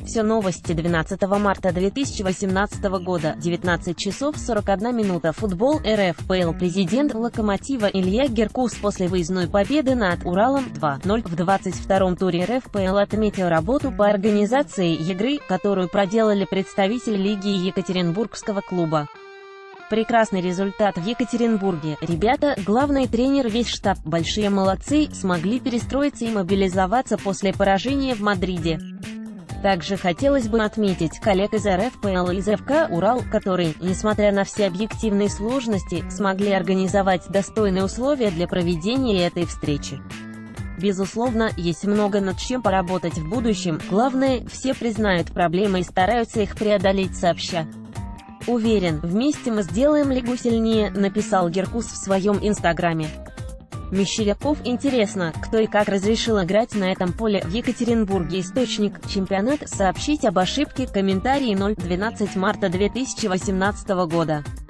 Все новости 12 марта 2018 года, 19 часов 41 минута. Футбол РФ. Президент «Локомотива» Илья Геркус после выездной победы над Уралом 2-0 в 22-м туре РФ отметил работу по организации игры, которую проделали представители лиги Екатеринбургского клуба. Прекрасный результат в Екатеринбурге. Ребята, главный тренер, весь штаб, большие молодцы, смогли перестроиться и мобилизоваться после поражения в Мадриде. Также хотелось бы отметить коллег из РФ из ФК «Урал», которые, несмотря на все объективные сложности, смогли организовать достойные условия для проведения этой встречи. Безусловно, есть много над чем поработать в будущем, главное, все признают проблемы и стараются их преодолеть сообща. «Уверен, вместе мы сделаем лигу сильнее», — написал Геркус в своем инстаграме. Мещеряков. Интересно, кто и как разрешил играть на этом поле в Екатеринбурге. Источник: чемпионат. Сообщить об ошибке. Комментарии 0/12 марта 2018 года.